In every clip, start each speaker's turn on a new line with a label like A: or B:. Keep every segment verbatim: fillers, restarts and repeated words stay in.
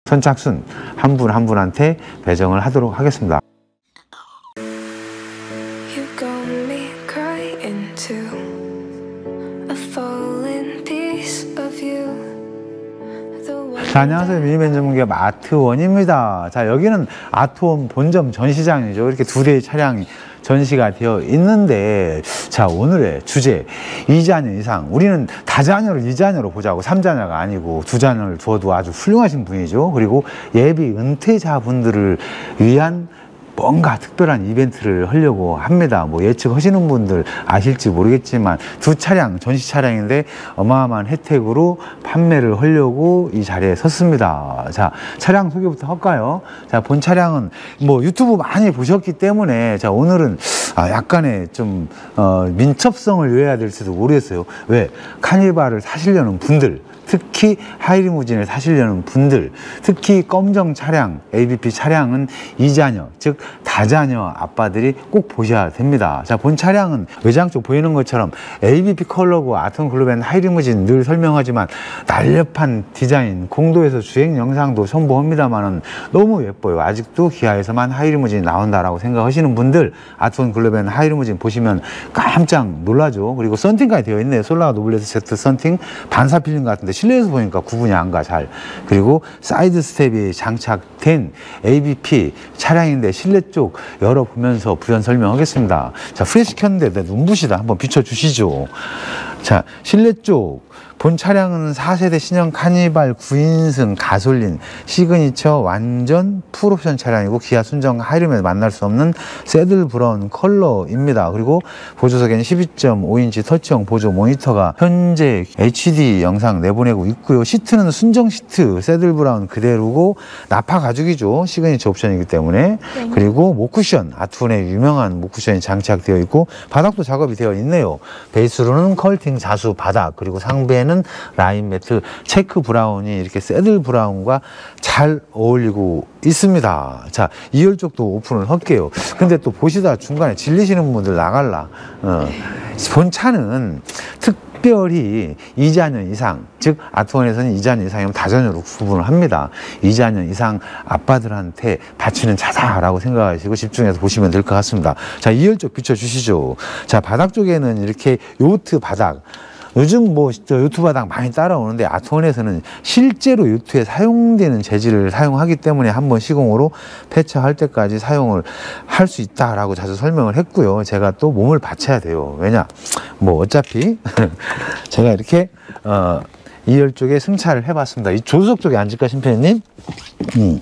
A: 선착순 한 분 한 분한테 배정을 하도록 하겠습니다. 자, 안녕하세요. 미니밴 전문기업 아트원입니다. 자, 여기는 아트원 본점 전시장이죠. 이렇게 두 대의 차량이 전시가 되어 있는데, 자, 오늘의 주제 이 자녀 이상. 우리는 다자녀를 이 자녀로 보자고. 삼 자녀가 아니고 두 자녀를 두어도 아주 훌륭하신 분이죠. 그리고 예비 은퇴자분들을 위한 뭔가 특별한 이벤트를 하려고 합니다. 뭐 예측하시는 분들 아실지 모르겠지만 두 차량, 전시 차량인데 어마어마한 혜택으로 판매를 하려고 이 자리에 섰습니다. 자, 차량 소개부터 할까요? 자, 본 차량은 뭐 유튜브 많이 보셨기 때문에 자, 오늘은 아, 약간의 좀 어, 민첩성을 요해야 될지도 모르겠어요. 왜? 카니발을 사시려는 분들, 특히 하이리무진을 사시려는 분들, 특히 검정 차량, 에이비피 차량은 이 자녀, 즉 다자녀 아빠들이 꼭 보셔야 됩니다. 자, 본 차량은 외장 쪽 보이는 것처럼 에이비피 컬러고 아트원 글로벤 하이리무진 늘 설명하지만 날렵한 디자인, 공도에서 주행 영상도 첨부합니다만은 너무 예뻐요. 아직도 기아에서만 하이리무진이 나온다라고 생각하시는 분들 아트원 글로벤 하이리무진 보시면 깜짝 놀라죠. 그리고 썬팅까지 되어 있네요. 솔라 노블레스 Z 썬팅 반사 필름 같은데 실내에서 보니까 구분이 안 가 잘. 그리고 사이드 스텝이 장착된 에이비피 차량인데 실내 쪽 열어보면서 부연 설명하겠습니다. 자, 프레시 켰는데 내 눈부시다. 한번 비춰주시죠. 자, 실내 쪽 본 차량은 사 세대 신형 카니발 구 인승 가솔린 시그니처 완전 풀옵션 차량이고 기아 순정 하이룸에서 만날 수 없는 새들 브라운 컬러입니다. 그리고 보조석에는 십이 점 오 인치 터치형 보조 모니터가 현재 에이치디 영상 내보내고 있고요. 시트는 순정 시트 새들 브라운 그대로고 나파 가죽이죠. 시그니처 옵션이기 때문에. 네. 그리고 목쿠션, 아트원의 유명한 목쿠션이 장착되어 있고 바닥도 작업이 되어 있네요. 베이스로는 컬팅 자수 바닥, 그리고 상배는 라인 매트 체크 브라운이 이렇게 새들 브라운과 잘 어울리고 있습니다. 자, 이 열 쪽도 오픈을 할게요. 근데 또 보시다 중간에 질리시는 분들 나갈라. 어. 본 차는 특별히 이 자녀 이상, 즉 아트원에서는 이 자녀 이상이면 다자녀로 구분을 합니다. 이 자녀 이상 아빠들한테 바치는 차다라고 생각하시고 집중해서 보시면 될 것 같습니다. 자, 이 열 쪽 비춰주시죠. 자, 바닥 쪽에는 이렇게 요트 바닥, 요즘 뭐 요트 바닥 많이 따라오는데 아트원에서는 실제로 요트에 사용되는 재질을 사용하기 때문에 한번 시공으로 폐차할 때까지 사용을 할 수 있다라고 자주 설명을 했고요. 제가 또 몸을 바쳐야 돼요. 왜냐? 뭐 어차피 제가 이렇게 어, 이 열 쪽에 승차를 해봤습니다. 이 조수석 쪽에 앉을까, 심표님? 음.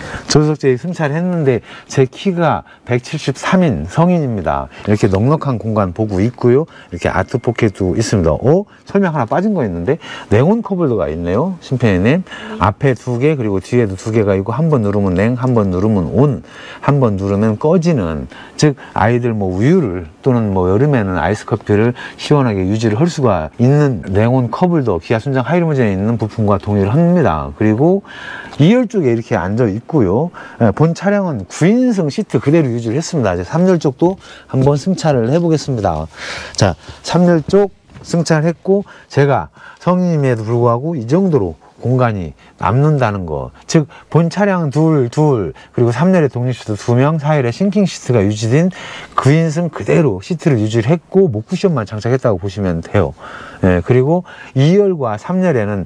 A: 조수석 쪽에 승차를 했는데 제 키가 백칠십삼 인 성인입니다. 이렇게 넉넉한 공간 보고 있고요. 이렇게 아트 포켓도 있습니다. 어? 설명 하나 빠진 거 있는데 냉온 컵홀더가 있네요, 심표님. 앞에 두 개, 그리고 뒤에도 두 개가 있고 한 번 누르면 냉, 한 번 누르면 온, 한 번 누르면 꺼지는, 즉 아이들 뭐 우유를 또는 뭐 여름에는 아이스 커피를 시원하게 유지를 할 수가 있는 냉온 컵홀더, 기아 순정 하이리무진에 있는 부품과 동일을 합니다. 그리고 이 열 쪽에 이렇게 앉아 있고요. 본 차량은 구 인승 시트 그대로 유지를 했습니다. 이제 삼 열 쪽도 한번 승차를 해보겠습니다. 자, 삼 열 쪽 승차를 했고, 제가 성인임에도 불구하고 이 정도로 공간이 남는다는 거, 즉 본 차량은 둘, 둘, 그리고 삼 열에 독립시트 두 명, 사 열에 싱킹 시트가 유지된 구 인승 그대로 시트를 유지를 했고 목쿠션만 장착했다고 보시면 돼요. 예, 그리고 이 열과 삼 열에는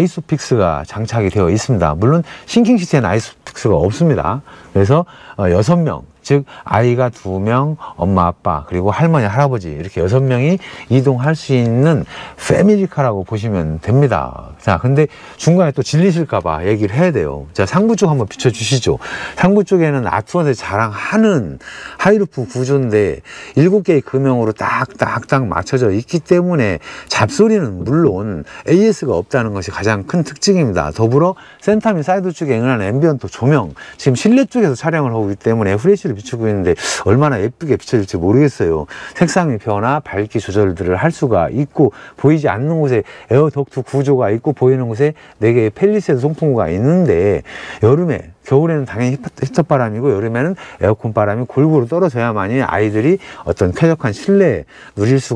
A: 아이소픽스가 장착이 되어 있습니다. 물론 싱킹 시트에는 아이소픽스가 없습니다. 그래서 어, 여섯 명, 즉 아이가 두 명, 엄마 아빠 그리고 할머니 할아버지 이렇게 여섯 명이 이동할 수 있는 패밀리카라고 보시면 됩니다. 자, 근데 중간에 또 질리실까 봐 얘기를 해야 돼요. 자, 상부 쪽 한번 비춰주시죠. 상부 쪽에는 아트원에서 자랑하는 하이루프 구조인데 일곱 개의 금형으로 딱딱딱 맞춰져 있기 때문에 잡소리는 물론 에이에스가 없다는 것이 가장 큰 특징입니다. 더불어 센터민 사이드 쪽에 은은한 앰비언트 조명, 지금 실내 쪽에서 촬영을 하고 있기 때문에 프레쉬를 비추고 있는데 얼마나 예쁘게 비춰질지 모르겠어요. 색상의 변화, 밝기 조절들을 할 수가 있고, 보이지 않는 곳에 에어 덕트 구조가 있고 보이는 곳에 네 개의 펠리세드 송풍구가 있는데, 여름에 겨울에는 당연히 히터 바람이고 여름에는 에어컨 바람이 골고루 떨어져야만이 아이들이 어떤 쾌적한 실내 누릴 수가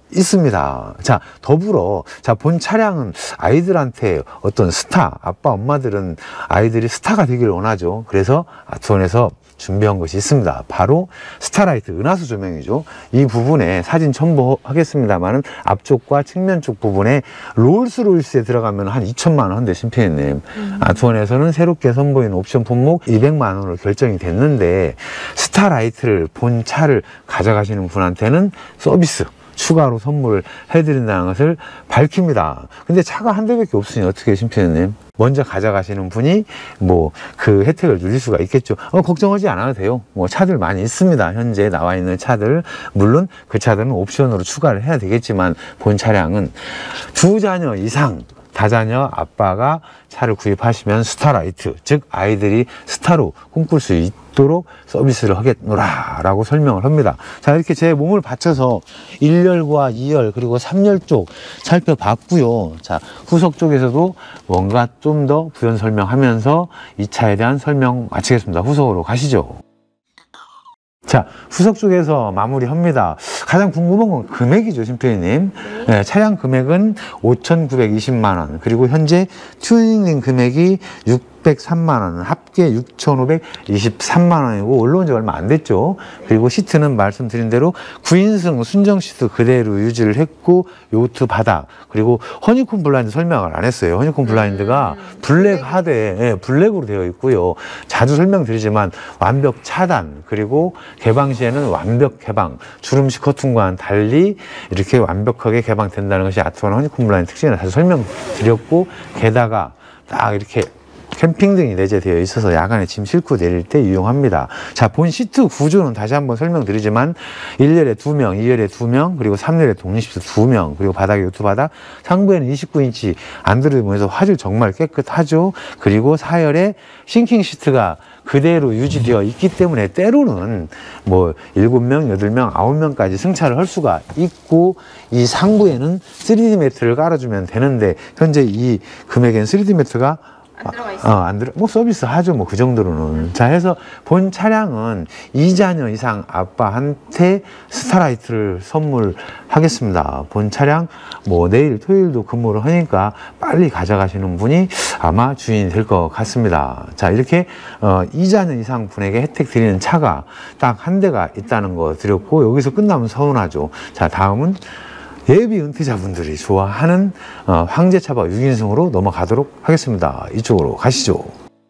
A: 있습니다. 자, 더불어, 자, 본 차량은 아이들한테 어떤 스타, 아빠, 엄마들은 아이들이 스타가 되기를 원하죠. 그래서 아트원에서 준비한 것이 있습니다. 바로 스타라이트 은하수 조명이죠. 이 부분에 사진 첨부하겠습니다만은 앞쪽과 측면 쪽 부분에 롤스로이스에 들어가면 한 이천만 원 한대 심피디님. 음. 아트원에서는 새롭게 선보이는 옵션 품목 이백만 원으로 결정이 됐는데 스타라이트를 본 차를 가져가시는 분한테는 서비스 추가로 선물을 해드린다는 것을 밝힙니다. 근데 차가 한 대밖에 없으니 어떻게 심피디님? 먼저 가져가시는 분이 뭐 그 혜택을 누릴 수가 있겠죠. 어, 걱정하지 않아도 돼요. 뭐 차들 많이 있습니다. 현재 나와 있는 차들. 물론 그 차들은 옵션으로 추가를 해야 되겠지만 본 차량은 두 자녀 이상 다자녀 아빠가 차를 구입하시면 스타라이트, 즉 아이들이 스타로 꿈꿀 수 있도록 서비스를 하겠노라 라고 설명을 합니다. 자, 이렇게 제 몸을 받쳐서 일 열과 이 열 그리고 삼 열 쪽 살펴봤고요. 자, 후석 쪽에서도 뭔가 좀 더 부연 설명하면서 이 차에 대한 설명 마치겠습니다. 후석으로 가시죠. 자, 후석 쪽에서 마무리합니다. 가장 궁금한 건 금액이죠, 심피디님. 네, 차량 금액은 오천구백이십만 원, 그리고 현재 튜닝링 금액이 육백삼만 원, 합계 육천오백이십삼만 원이고 올라온 지 얼마 안 됐죠. 그리고 시트는 말씀드린 대로 구 인승 순정 시트 그대로 유지를 했고 요트 바닥, 그리고 허니콤 블라인드 설명을 안 했어요. 허니콤 블라인드가 블랙 하드에 예, 블랙으로 되어 있고요. 자주 설명드리지만 완벽 차단, 그리고 개방 시에는 완벽 개방, 주름식 커튼과는 달리 이렇게 완벽하게 개방된다는 것이 아트원 허니콤 블라인드 특징이라 다시 설명드렸고, 게다가 딱 이렇게 캠핑등이 내재되어 있어서 야간에 짐 싣고 내릴 때 유용합니다. 자, 본 시트 구조는 다시 한번 설명드리지만 일 열에 두 명, 이 열에 두 명, 그리고 삼 열에 독립시트 두 명, 그리고 바닥에 요트 바닥, 상부에는 이십구 인치 안드로이드 모니터 화질 정말 깨끗하죠. 그리고 사 열에 싱킹 시트가 그대로 유지되어 있기 때문에 때로는 뭐 일곱 명, 여덟 명, 아홉 명까지 승차를 할 수가 있고, 이 상부에는 쓰리디 매트를 깔아주면 되는데 현재 이 금액엔 쓰리디 매트가
B: 안 들어가 있어요.
A: 어, 안 들어, 뭐 서비스 하죠, 뭐 그 정도로는. 자, 해서 본 차량은 이 자녀 이상 아빠한테 스타라이트를 선물하겠습니다. 본 차량 뭐 내일 토요일도 근무를 하니까 빨리 가져가시는 분이 아마 주인이 될 것 같습니다. 자, 이렇게 어, 이 자녀 이상 분에게 혜택 드리는 차가 딱 한 대가 있다는 거 드렸고, 여기서 끝나면 서운하죠. 자, 다음은 예비 은퇴자분들이 좋아하는 어, 황제차박 육 인승으로 넘어가도록 하겠습니다. 이쪽으로 가시죠.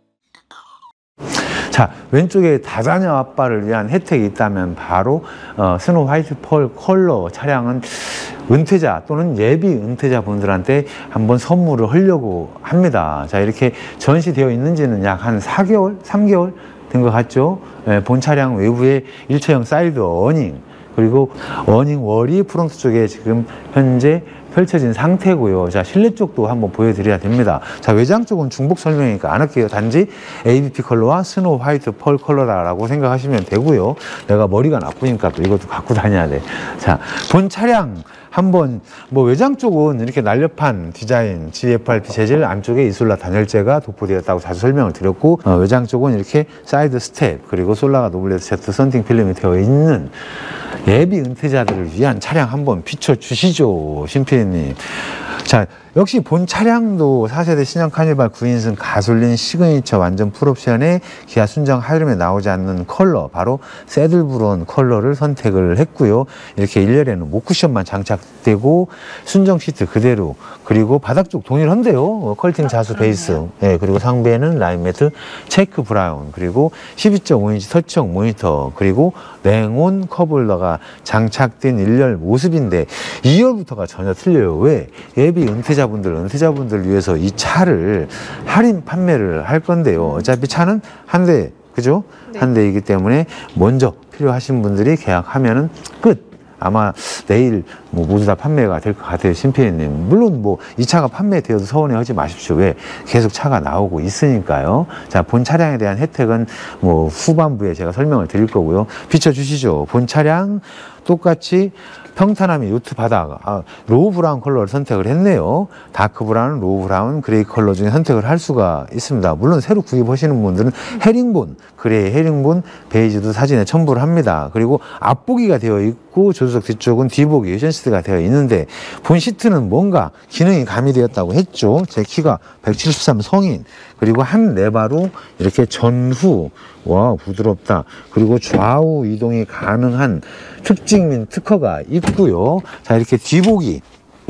A: 자, 왼쪽에 다자녀 아빠를 위한 혜택이 있다면 바로 어, 스노우 화이트 펄 컬러 차량은 은퇴자 또는 예비 은퇴자 분들한테 한번 선물을 하려고 합니다. 자, 이렇게 전시되어 있는지는 약 한 사 개월, 삼 개월 된 것 같죠. 예, 본 차량 외부에 일체형 사이드 어닝, 그리고 어닝 월이 프론트 쪽에 지금 현재 펼쳐진 상태고요. 자, 실내 쪽도 한번 보여드려야 됩니다. 자, 외장 쪽은 중복 설명이니까 안 할게요. 단지 에이비피 컬러와 스노우 화이트 펄 컬러다라고 생각하시면 되고요. 내가 머리가 나쁘니까 또 이것도 갖고 다녀야 돼. 자, 본 차량 한번 뭐 외장 쪽은 이렇게 날렵한 디자인 지에프알피 재질, 안쪽에 이솔라 단열재가 도포되었다고 자주 설명을 드렸고, 어, 외장 쪽은 이렇게 사이드 스텝, 그리고 솔라가 노블레스 제트 썬팅 필름이 되어 있는 예비 은퇴자들을 위한 차량 한번 비춰주시죠, 심피디님. 자, 역시 본 차량도 사 세대 신형 카니발 구 인승 가솔린 시그니처 완전 풀옵션의 기아 순정 하이룸에 나오지 않는 컬러, 바로 새들브론 컬러를 선택을 했고요. 이렇게 일 열에는 목쿠션만 장착되고 순정 시트 그대로, 그리고 바닥 쪽 동일한데요. 컬팅 자수 베이스, 예, 그리고 상부에는 라인 매트 체크 브라운, 그리고 십이 점 오 인치 터치형 모니터, 그리고 냉온 컵홀더가 장착된 일 열 모습인데 이 열부터가 전혀 틀려요. 왜? 예비 은퇴자분들, 은퇴자분들 위해서 이 차를 할인 판매를 할 건데요. 어차피 차는 한 대, 그죠?
B: 네.
A: 한 대이기 때문에 먼저 필요하신 분들이 계약하면은 끝. 아마 내일 뭐 모두 다 판매가 될 것 같아요, 심피디님. 물론 뭐 이 차가 판매되어도 서운해하지 마십시오. 왜? 계속 차가 나오고 있으니까요. 자, 본 차량에 대한 혜택은 뭐 후반부에 제가 설명을 드릴 거고요. 비춰주시죠. 본 차량 똑같이 평탄함이 요트 바닥, 아, 로우 브라운 컬러를 선택을 했네요. 다크 브라운, 로우 브라운, 그레이 컬러 중에 선택을 할 수가 있습니다. 물론 새로 구입하시는 분들은 헤링본, 그레이 헤링본, 베이지도 사진에 첨부를 합니다. 그리고 앞보기가 되어 있고 조수석 뒤쪽은 뒤보기, 회전 시트가 되어 있는데 본 시트는 뭔가 기능이 가미되었다고 했죠. 제 키가 백칠십삼 성인, 그리고 한 레바로 이렇게 전후, 와 부드럽다. 그리고 좌우 이동이 가능한 특징민 특허가 있고요. 자, 이렇게 뒤보기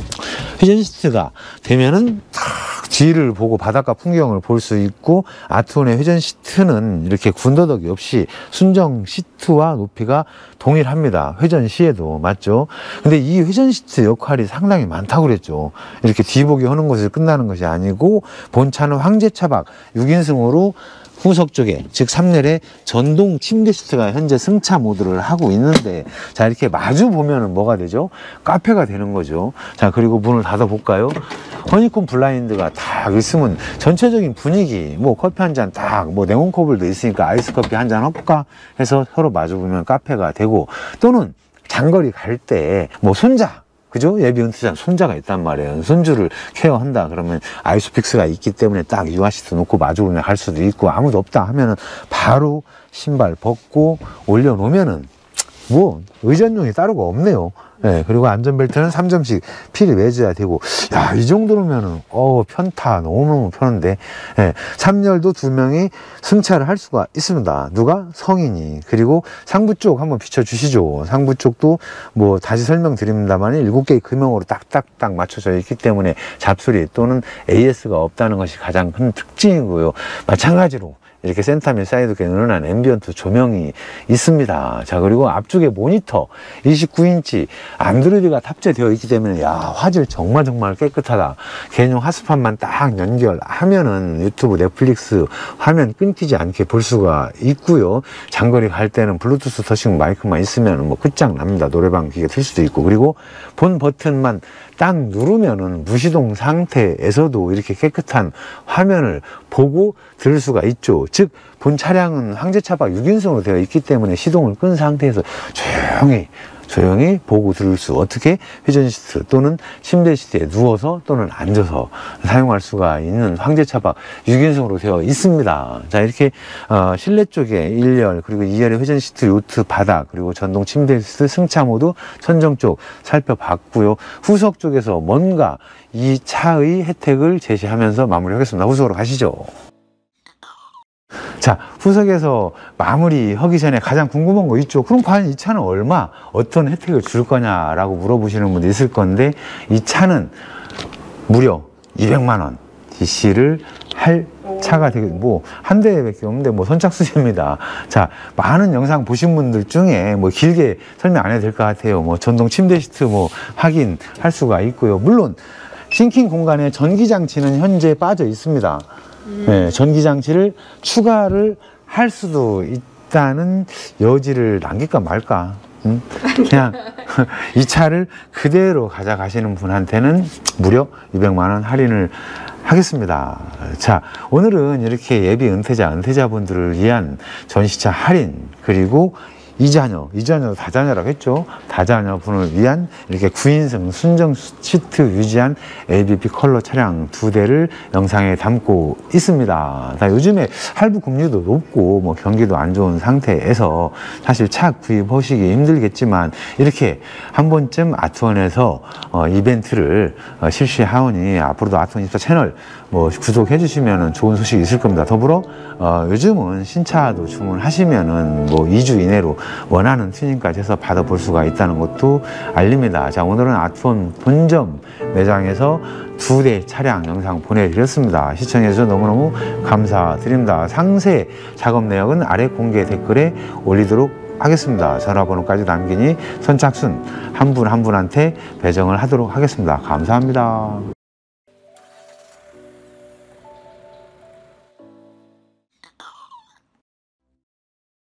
A: 회전 시트가 되면은 탁 뒤를 보고 바닷가 풍경을 볼 수 있고, 아트원의 회전 시트는 이렇게 군더더기 없이 순정 시트와 높이가 동일합니다. 회전 시에도 맞죠? 근데 이 회전 시트 역할이 상당히 많다고 그랬죠. 이렇게 뒤보기 하는 것이 끝나는 것이 아니고, 본차는 황제차박 육 인승으로 후석 쪽에, 즉 삼 렬에 전동 침대 시트가 현재 승차 모드를 하고 있는데, 자, 이렇게 마주 보면은 뭐가 되죠? 카페가 되는 거죠. 자, 그리고 문을 닫아 볼까요? 허니콤 블라인드가 딱 있으면 전체적인 분위기, 뭐 커피 한 잔 딱, 뭐 네온커블도 있으니까 아이스 커피 한 잔 할까 해서 서로 마주 보면 카페가 되고, 또는 장거리 갈 때 뭐 손자, 그죠? 예비 은퇴자 손자가 있단 말이에요. 손주를 케어한다 그러면 아이소픽스가 있기 때문에 딱 유아시트 놓고 마주보면 갈 수도 있고, 아무도 없다 하면은 바로 신발 벗고 올려놓으면은 뭐 의전용이 따로가 없네요. 예, 그리고 안전벨트는 삼 점씩 필히 매줘야 되고, 야, 이 정도면은, 어, 편타, 너무너무 편한데, 예, 삼 렬도 두 명이 승차를 할 수가 있습니다. 누가? 성인이. 그리고 상부 쪽 한번 비춰주시죠. 상부 쪽도 뭐 다시 설명드립니다만, 일곱 개의 금형으로 딱딱딱 맞춰져 있기 때문에 잡소리 또는 에이에스가 없다는 것이 가장 큰 특징이고요. 마찬가지로 이렇게 센터밀 사이드에 늘어난 앰비언트 조명이 있습니다. 자, 그리고 앞쪽에 모니터 이십구 인치 안드로이드가 탑재되어 있기 때문에, 야, 화질 정말 정말 깨끗하다. 개인용 하스판만 딱 연결하면은 유튜브, 넷플릭스 화면 끊기지 않게 볼 수가 있고요. 장거리 갈 때는 블루투스 터싱 마이크만 있으면 뭐 끝장납니다. 노래방 기계 틀 수도 있고, 그리고 본 버튼만 딱 누르면은 무시동 상태에서도 이렇게 깨끗한 화면을 보고 들을 수가 있죠. 즉, 본 차량은 황제차박 육 인승으로 되어 있기 때문에 시동을 끈 상태에서 조용히 조용히 보고 들을 수, 어떻게? 회전 시트 또는 침대 시트에 누워서 또는 앉아서 사용할 수가 있는 황제차박 육 인승으로 되어 있습니다. 자, 이렇게 어, 실내 쪽에 일 열, 그리고 이 열의 회전 시트, 요트 바닥, 그리고 전동 침대 시트, 승차 모드, 천정 쪽 살펴봤고요. 후석 쪽에서 뭔가 이 차의 혜택을 제시하면서 마무리하겠습니다. 후석으로 가시죠. 자, 후석에서 마무리하기 전에 가장 궁금한 거 있죠. 그럼 과연 이 차는 얼마, 어떤 혜택을 줄 거냐라고 물어보시는 분도 있을 건데, 이 차는 무려 이백만 원 디씨를 할 차가 되게, 뭐 한 대밖에 없는데 뭐 선착순입니다. 자, 많은 영상 보신 분들 중에 뭐 길게 설명 안 해도 될 것 같아요. 뭐 전동 침대 시트 뭐 확인할 수가 있고요. 물론 싱킹 공간에 전기장치는 현재 빠져 있습니다. 네, 전기장치를 추가를 할 수도 있다는 여지를 남길까 말까. 음? 그냥 이 차를 그대로 가져가시는 분한테는 무려 이백만 원 할인을 하겠습니다. 자, 오늘은 이렇게 예비 은퇴자, 은퇴자분들을 위한 전시차 할인, 그리고 이자녀, 이자녀 다자녀라고 했죠. 다자녀분을 위한 이렇게 구 인승 순정 시트 유지한 엘비피 컬러 차량 두 대를 영상에 담고 있습니다. 자, 요즘에 할부 금리도 높고 뭐 경기도 안 좋은 상태에서 사실 차 구입하시기 힘들겠지만, 이렇게 한 번쯤 아트원에서 어, 이벤트를 어, 실시하오니 앞으로도 아트원 이십사 채널 뭐 구독해 주시면 좋은 소식이 있을 겁니다. 더불어 어, 요즘은 신차도 주문하시면은 뭐 이 주 이내로 원하는 튜닝까지 해서 받아볼 수가 있다는 것도 알립니다. 자, 오늘은 아트원 본점 매장에서 두 대 차량 영상 보내드렸습니다. 시청해주셔서 너무너무 감사드립니다. 상세 작업 내역은 아래 공개 댓글에 올리도록 하겠습니다. 전화번호까지 남기니 선착순 한 분 한 분한테 배정을 하도록 하겠습니다. 감사합니다.